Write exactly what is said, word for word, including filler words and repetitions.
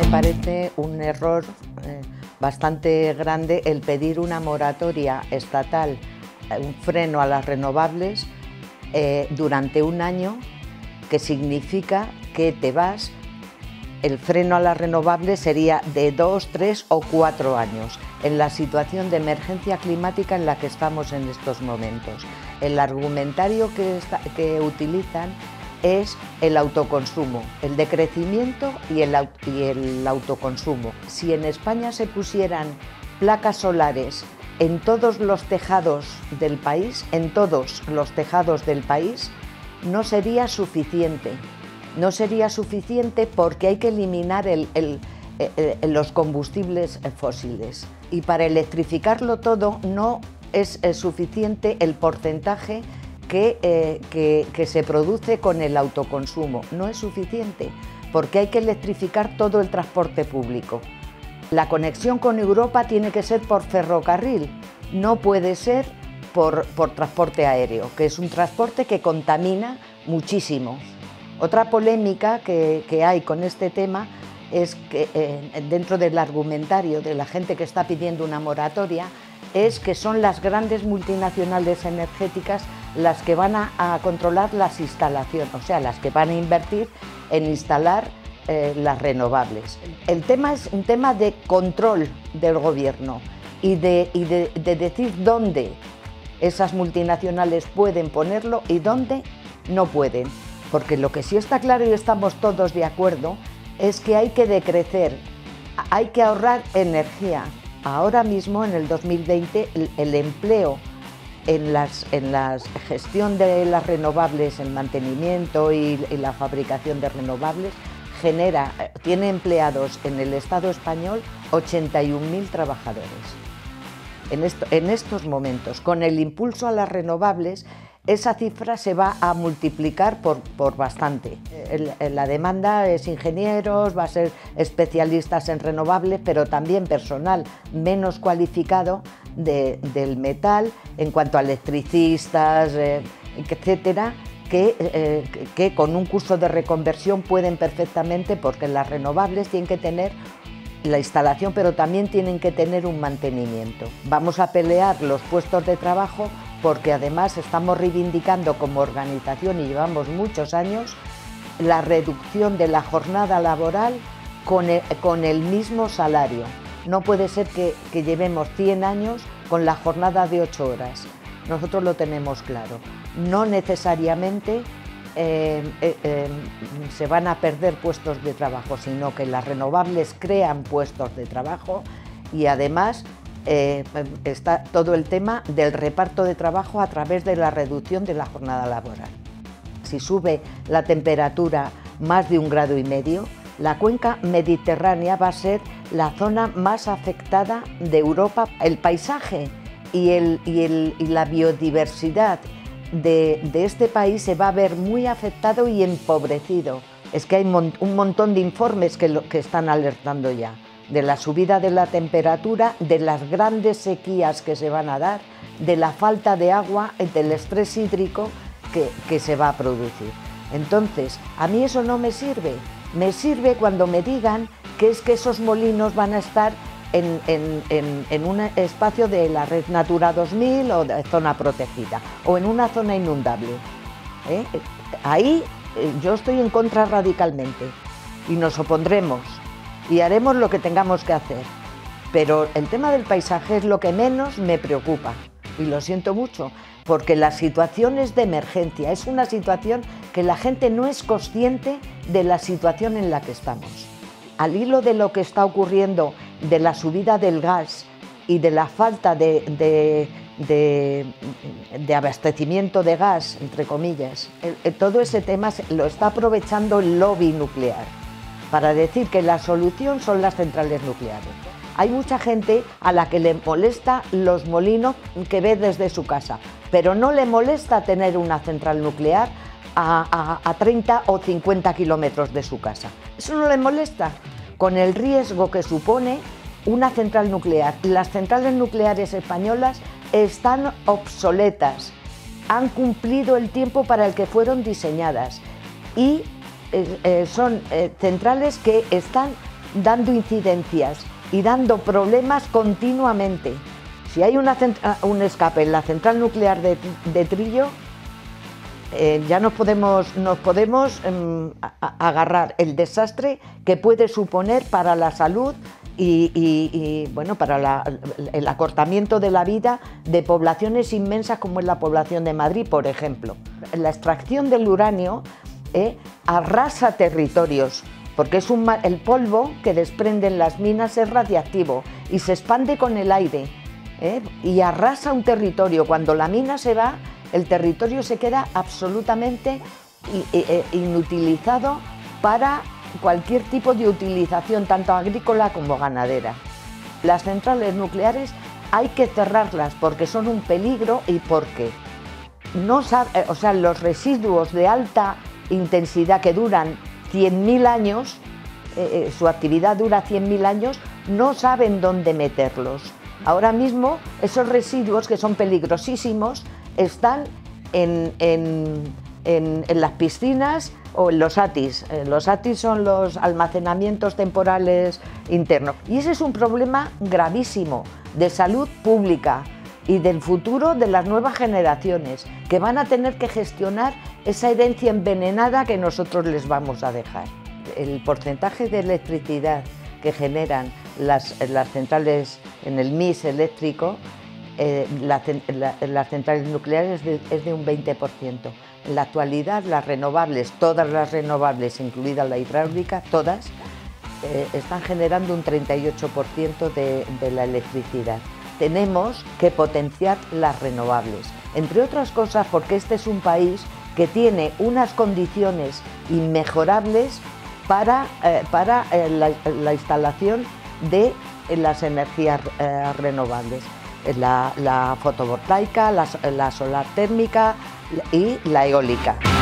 parece un error eh, bastante grande el pedir una moratoria estatal, un freno a las renovables eh, durante un año, que significa que te vas, el freno a las renovables sería de dos, tres o cuatro años, en la situación de emergencia climática en la que estamos en estos momentos. El argumentario que, está, que utilizan es el autoconsumo, el decrecimiento y el, y el autoconsumo. Si en España se pusieran placas solares en todos los tejados del país, en todos los tejados del país, no sería suficiente. No sería suficiente porque hay que eliminar el, el, el, los combustibles fósiles. Y para electrificarlo todo no es, es suficiente el porcentaje Que, eh, que, que se produce con el autoconsumo. No es suficiente, porque hay que electrificar todo el transporte público. La conexión con Europa tiene que ser por ferrocarril, no puede ser por, por transporte aéreo, que es un transporte que contamina muchísimo. Otra polémica que, que hay con este tema es que eh, dentro del argumentario de la gente que está pidiendo una moratoria, es que son las grandes multinacionales energéticas las que van a, a controlar las instalaciones, o sea, las que van a invertir en instalar eh, las renovables. El tema es un tema de control del gobierno y, de, y de, de decir dónde esas multinacionales pueden ponerlo y dónde no pueden. Porque lo que sí está claro y estamos todos de acuerdo es que hay que decrecer, hay que ahorrar energía. Ahora mismo, en el dos mil veinte, el, el empleo en la en las gestión de las renovables, el mantenimiento y, y la fabricación de renovables, genera, tiene empleados en el Estado español ochenta y un mil trabajadores. En, esto, en estos momentos, con el impulso a las renovables, esa cifra se va a multiplicar por, por bastante. El, la demanda es ingenieros, va a ser especialistas en renovables, pero también personal menos cualificado de, del metal, en cuanto a electricistas, eh, etcétera, que, eh, que con un curso de reconversión pueden perfectamente, porque las renovables tienen que tener la instalación, pero también tienen que tener un mantenimiento. Vamos a pelear los puestos de trabajo porque además estamos reivindicando como organización, y llevamos muchos años, la reducción de la jornada laboral con el, con el mismo salario. No puede ser que, que llevemos cien años con la jornada de ocho horas. Nosotros lo tenemos claro. No necesariamente eh, eh, eh, se van a perder puestos de trabajo, sino que las renovables crean puestos de trabajo y además Eh, está todo el tema del reparto de trabajo a través de la reducción de la jornada laboral. Si sube la temperatura más de un grado y medio, la cuenca mediterránea va a ser la zona más afectada de Europa. El paisaje y, el, y, el, y la biodiversidad de, de este país se va a ver muy afectado y empobrecido. Es que hay mon, un montón de informes que, lo, que están alertando ya de la subida de la temperatura, de las grandes sequías que se van a dar, de la falta de agua, del estrés hídrico que, que se va a producir. Entonces, a mí eso no me sirve. Me sirve cuando me digan que es que esos molinos van a estar en, en, en, en un espacio de la Red Natura dos mil o de zona protegida, o en una zona inundable. ¿Eh? Ahí eh, yo estoy en contra radicalmente y nos opondremos y haremos lo que tengamos que hacer, pero el tema del paisaje es lo que menos me preocupa, y lo siento mucho, porque la situación es de emergencia, es una situación que la gente no es consciente de la situación en la que estamos. Al hilo de lo que está ocurriendo, de la subida del gas y de la falta de, de, de, de abastecimiento de gas, entre comillas, el, el, todo ese tema lo está aprovechando el lobby nuclear para decir que la solución son las centrales nucleares. Hay mucha gente a la que le molesta los molinos que ve desde su casa, pero no le molesta tener una central nuclear a, a, a treinta o cincuenta kilómetros de su casa. Eso no le molesta, con el riesgo que supone una central nuclear. Las centrales nucleares españolas están obsoletas, han cumplido el tiempo para el que fueron diseñadas y Eh, eh, son eh, centrales que están dando incidencias y dando problemas continuamente. Si hay una, un escape en la central nuclear de, de Trillo, eh, ya nos podemos, nos podemos eh, agarrar el desastre que puede suponer para la salud y, y, y bueno, para la, el acortamiento de la vida de poblaciones inmensas como es la población de Madrid, por ejemplo. La extracción del uranio eh, arrasa territorios, porque es un, el polvo que desprenden las minas es radiactivo y se expande con el aire. ¿Eh? Y arrasa un territorio. Cuando la mina se va, el territorio se queda absolutamente inutilizado para cualquier tipo de utilización, tanto agrícola como ganadera. Las centrales nucleares hay que cerrarlas porque son un peligro y porque no sabe, o sea, los residuos de alta intensidad que duran cien mil años, eh, eh, su actividad dura cien mil años, no saben dónde meterlos. Ahora mismo esos residuos, que son peligrosísimos, están en, en, en, en las piscinas o en los ATIs. Los ATIs son los almacenamientos temporales internos. Y ese es un problema gravísimo de salud pública y del futuro de las nuevas generaciones, que van a tener que gestionar esa herencia envenenada que nosotros les vamos a dejar. El porcentaje de electricidad que generan las, las centrales en el mix eléctrico, eh, la, la, las centrales nucleares de, es de un veinte por ciento. En la actualidad las renovables, todas las renovables, incluida la hidráulica, todas, eh, están generando un treinta y ocho por ciento de, de la electricidad. Tenemos que potenciar las renovables, entre otras cosas porque este es un país que tiene unas condiciones inmejorables para, eh, para eh, la, la instalación de las energías eh, renovables, la, la fotovoltaica, la, la solar térmica y la eólica.